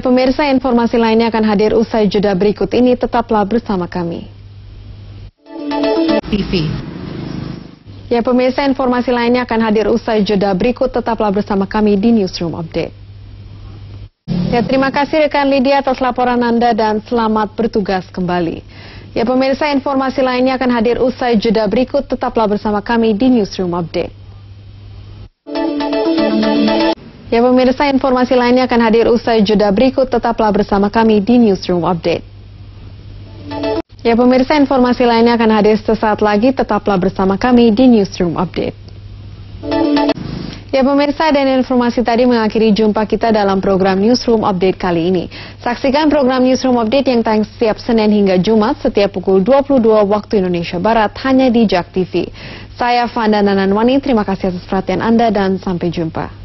Ya pemirsa, informasi lainnya akan hadir usai jeda berikut ini. Tetaplah bersama kami. TV. Ya pemirsa, informasi lainnya akan hadir usai jeda berikut. Tetaplah bersama kami di Newsroom Update. Ya, terima kasih rekan Lydia atas laporan Anda dan selamat bertugas kembali. Ya pemirsa, informasi lainnya akan hadir usai jeda berikut. Tetaplah bersama kami di Newsroom Update. Ya pemirsa, informasi lainnya akan hadir usai jeda berikut. Tetaplah bersama kami di Newsroom Update. Ya pemirsa, informasi lainnya akan hadir sesaat lagi. Tetaplah bersama kami di Newsroom Update. Ya pemirsa, dan informasi tadi mengakhiri jumpa kita dalam program Newsroom Update kali ini. Saksikan program Newsroom Update yang tayang setiap Senin hingga Jumat setiap pukul 22 waktu Indonesia Barat hanya di JAK TV. Saya Fanda Nananwani, terima kasih atas perhatian Anda dan sampai jumpa.